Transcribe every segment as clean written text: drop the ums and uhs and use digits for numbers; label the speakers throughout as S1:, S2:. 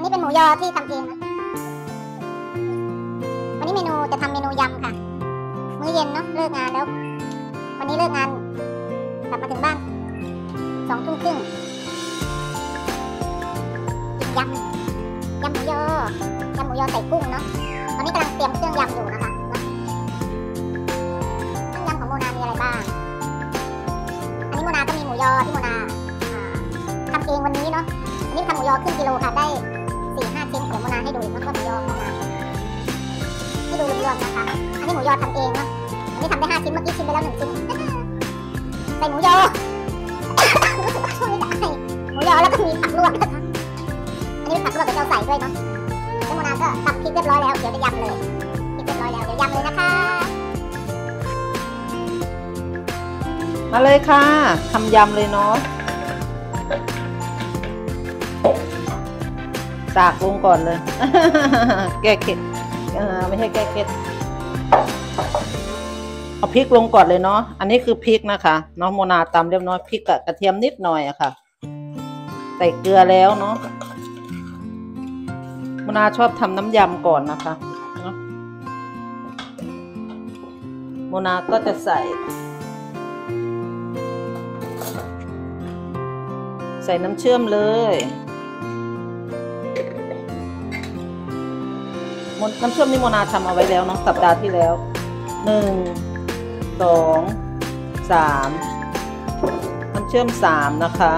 S1: นี้เป็นหมูยอที่ทำเองนะวันนี้เมนูจะทำเมนูยำค่ะมื้อเย็นเนาะเลิกงานแล้ววันนี้เลิกงานกลับมาถึงบ้าน2 ทุ่มครึ่งกินยำหมูยอใส่กุ้งเนาะตอนนี้กำลังเตรียมเครื่องยำอยู่นะคะเครื่องยำของโมนามีอะไรบ้างอันนี้โมนาก็มีหมูยอที่โมนาทำเองวันนี้เนาะอันนี้ทำหมูยอครึ่งกิโลค่ะได้4-5 ชิ้นเดี๋ยวโมนาให้ดูอีกว่าหมูยอโมนาให้ดูรวมๆนะคะอันนี้หมูยอทำเองเนาะอันนี้ทำได้5 ชิ้นเมื่อกี้ชิมไปแล้ว1 ชิ้นใส่หมูยอช่วงนี้จะหมูยอแล้วก็มีผักลวกนะคะอันนี้ผักลวกเดี๋ยวเราใส่ด้วยเนาะแล้วโมนาก็ตำพริกเรียบร้อยแล้วเดี๋ยวจะยำเลยพริกเรียบร้อยแล้วเดี๋ยวยำเลยนะคะ
S2: มาเลยค่ะทำยำเลยเนาะสากลงก่อนเลย แก้เผ็ดไม่ใช่แก้เผ็ดเอาพริกลงก่อนเลยเนาะอันนี้คือพริกนะคะน้องโมนาตำเรียบร้อยพริกกับกระเทียมนิดหน่อยอะค่ะใส่เกลือแล้วเนาะโมนาชอบทำน้ำยำก่อนนะคะโมนาก็จะใส่น้ำเชื่อมเลยน้ำเชื่อมนี่โมนาทำเอาไว้แล้วเนาะสัปดาห์ที่แล้ว1 2 3น้ำเชื่อม3นะคะ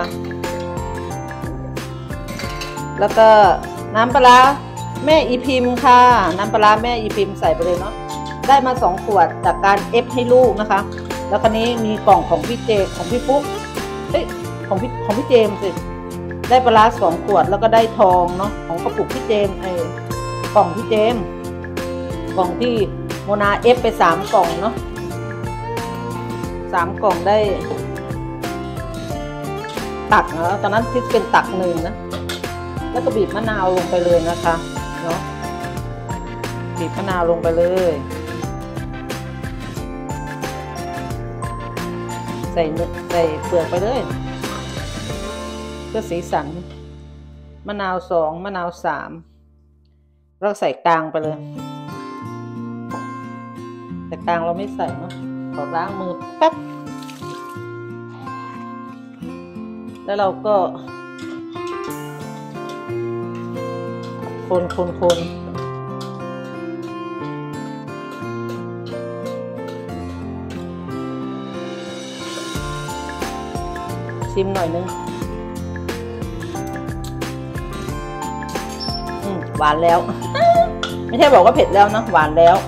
S2: แล้วก็น้ำปลาแม่อีพิมพ์ค่ะน้ำปลาแม่อีพิมพ์ใส่ไปเลยเนาะได้มา2 ขวดจากการเอฟให้ลูกนะคะแล้วคันนี้มีกล่องของพี่เจของพี่ปุ๊กของพี่เจมสิได้ปลา2 ขวดแล้วก็ได้ทองเนาะของกระปุกพี่เจมกล่องพี่เจมกล่องที่โมนาเอฟไป3 กล่องเนาะ3 กล่องได้ตักนะตอนนั้นที่เป็นตัก1นะแล้วก็บีบมะนาวลงไปเลยนะคะเนาะบีบมะนาวลงไปเลยใส่เปลือกไปเลยเพื่อสีสันมะนาว2มะนาว3เราใส่กลางไปเลยแต่กลางเราไม่ใส่เนาะขอล้างมือแป๊บแล้วเราก็คนชิมหน่อยนึงหวานแล้ว ไม่ใช่บอกว่าเผ็ดแล้วนะหวานแล้ว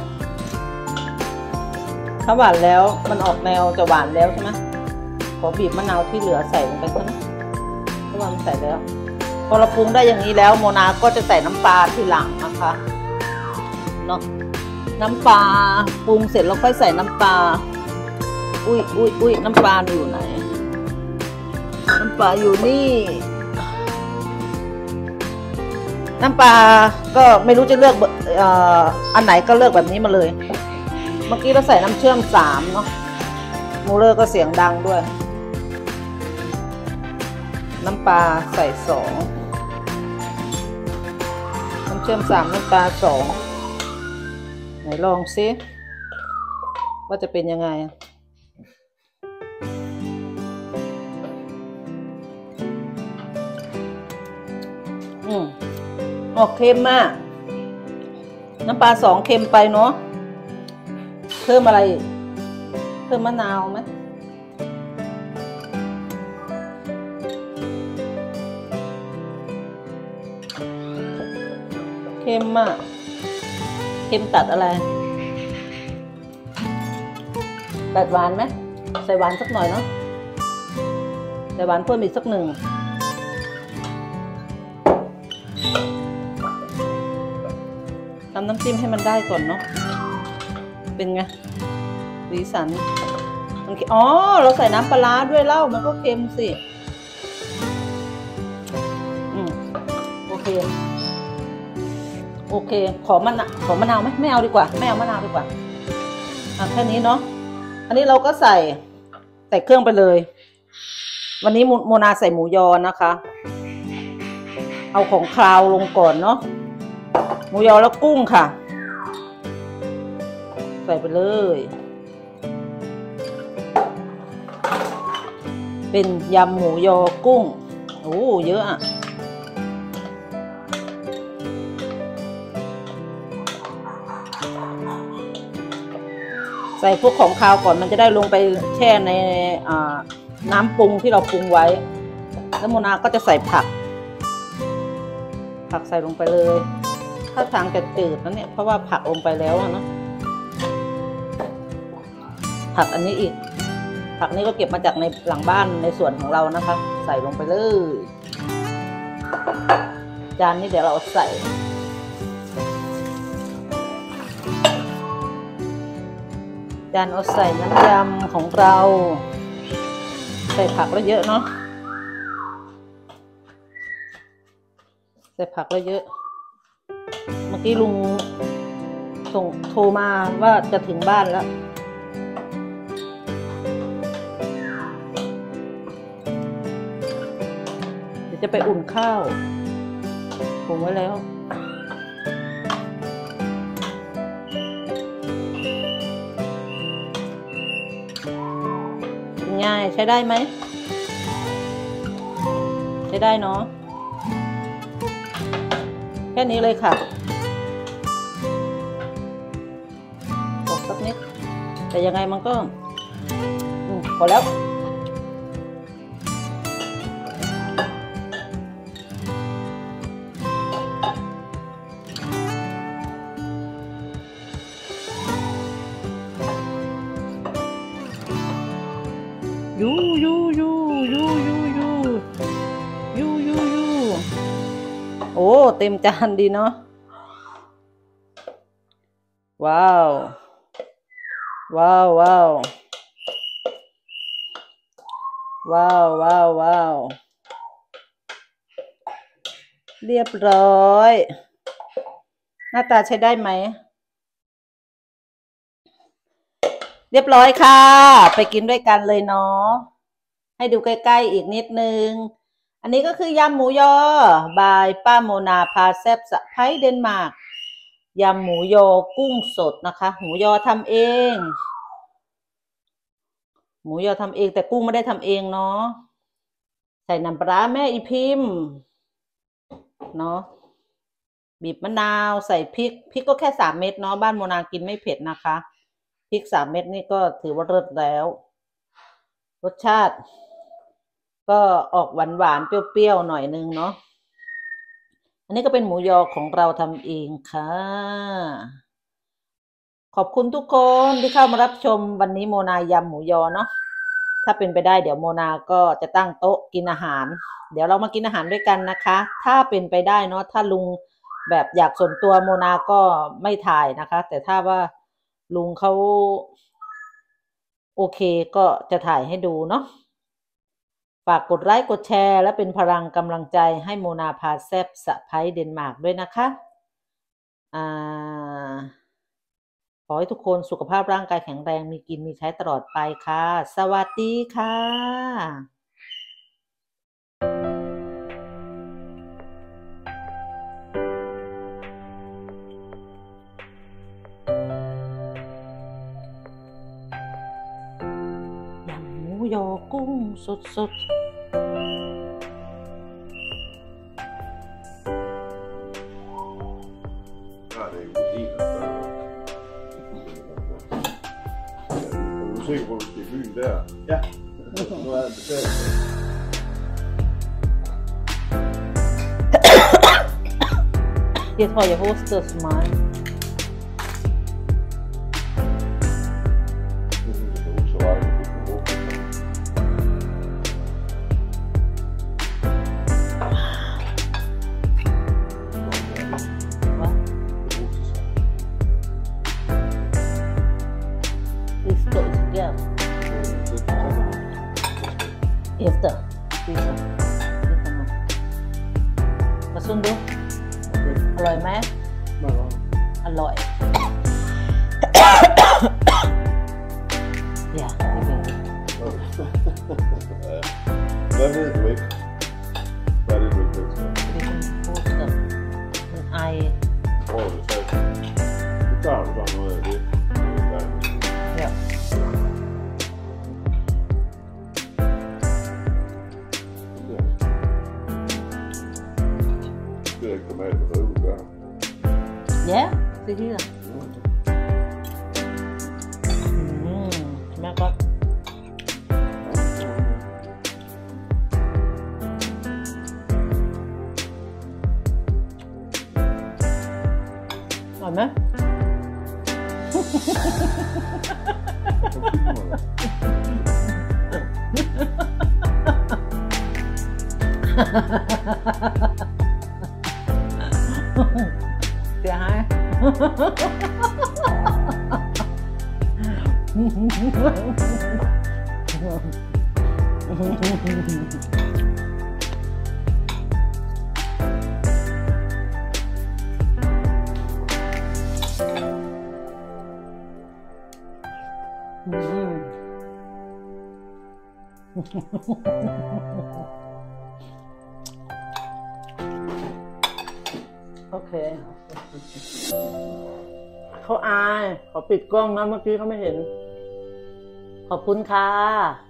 S2: ถ้าหวานแล้วมันออกแนวจะหวานแล้วใช่ไหมขอบีบมะนาวที่เหลือใส่ลงไปซะนะเพราะว่ามันใส่แล้วพอเราปรุงได้อย่างนี้แล้วโมนาก็จะใส่น้ำปลาทีหลังนะคะเนาะน้ำปลาปรุงเสร็จแล้วค่อยใส่น้ำปลาอุ้ยน้ำปลาอยู่ไหนน้ำปลาอยู่นี่น้ำปลาก็ไม่รู้จะเลือกอันไหนก็เลือกแบบนี้มาเลยเมื่อกี้เราใส่น้ำเชื่อม3เนาะมูเลอร์ก็เสียงดังด้วยน้ำปลาใส่2น้ำเชื่อม3น้ำปลา2ไหนลองซิว่าจะเป็นยังไงออกเค็มมากน้ำปลา2เค็มไปเนาะเพิ่มอะไรเพิ่มมะนาวไหมเค็มมากเค็มตัดอะไรตัดหวานไหมใส่หวานสักหน่อยเนาะใส่หวานเพิ่มอีกสัก1ทำน้ำจิ้มให้มันได้ก่อนเนาะเป็นไงสีสันมันอ๋อเราใส่น้ำปลาด้วยเล่ามันก็เค็มสิโอเคขอมะนาวไหมไม่เอาดีกว่าไม่เอามะนาวดีกว่าแค่นี้เนาะอันนี้เราก็ใส่เครื่องไปเลยวันนี้โมนาใส่หมูยอนะคะเอเอาของคาวลงก่อนเนาะหมูยอแล้วกุ้งค่ะใส่ไปเลยเป็นยำหมูยอกุ้งโอ้เยอะอะใส่พวกของคาวก่อนมันจะได้ลงไปแช่ในน้ำปรุงที่เราปรุงไว้แล้วโมนาก็จะใส่ผักใส่ลงไปเลยถ้าทางจะจืดนะเนี่ยเพราะว่าผักลงไปแล้วเนาะผักอันนี้อีกผักนี้ก็เก็บมาจากในหลังบ้านในสวนของเรานะคะใส่ลงไปเลยจานนี้เดี๋ยวเราใส่จานเอาใส่น้ำยำของเราใส่ผักแล้วเยอะเนาะใส่ผักแล้วเยอะเมื่อกี้ลุงโทรมาว่าจะถึงบ้านแล้วเดี๋ยวจะไปอุ่นข้าวหุงไว้แล้วง่ายใช้ได้ไหมใช้ได้เนาะแค่นี้เลยค่ะตกสักนิดแต่ยังไงมันก็พอแล้วยูโอ้เต็มจานดีเนาะว้าวว้าวว้าวว้าวว้าวว้าวเรียบร้อยหน้าตาใช้ได้ไหมเรียบร้อยค่ะไปกินด้วยกันเลยเนาะให้ดูใกล้ๆอีกนิดนึงอันนี้ก็คือยำหมูยอบายป้าโมนาพาแซ่บสะพ้ายเดนมาร์กยำหมูยอกุ้งสดนะคะหมูยอทำเองหมูยอทำเองแต่กุ้งไม่ได้ทำเองเนาะใส่น้ำปลาแม่อีพิมพ์เนาะบีบมะนาวใส่พริกก็แค่3 เม็ดเนาะบ้านโมนากินไม่เผ็ดนะคะพริก3 เม็ดนี่ก็ถือว่าเลิศแล้วรสชาติก็ออกหวานๆเปรี้ยวๆหน่อยนึงเนาะอันนี้ก็เป็นหมูยอของเราทำเองค่ะขอบคุณทุกคนที่เข้ามารับชมวันนี้โมนายำหมูยอเนาะถ้าเป็นไปได้เดี๋ยวโมนาก็จะตั้งโต๊ะกินอาหารเดี๋ยวเรามากินอาหารด้วยกันนะคะถ้าเป็นไปได้เนาะถ้าลุงแบบอยากส่วนตัวโมนาก็ไม่ถ่ายนะคะแต่ถ้าว่าลุงเขาโอเคก็จะถ่ายให้ดูเนาะฝากกดไลค์กดแชร์และเป็นพลังกำลังใจให้โมนาพาแซ่บสะพ้ายเดนมาร์กด้วยนะคะขอให้ทุกคนสุขภาพร่างกายแข็งแรงมีกินมีใช้ตลอดไปค่ะสวัสดีค่ะยำหมูยอกุ้งสด
S3: Se på i byen der. Ja. Nu er det bestemt.
S2: Jeg tror, jeg hoster så meget. Efter spiserมาซุนดูอร่อยไหมอร่อยja det ved jeg
S3: Hvad ved du ikke? Hvad er det, du ikke ved? med brud där.
S2: Yeah, see here. Smakar gott. Ngonไหม เสียหาย โอเค เขาอาย ขอปิดกล้องนะเมื่อกี้เขาไม่เห็น ขอบคุณค่ะ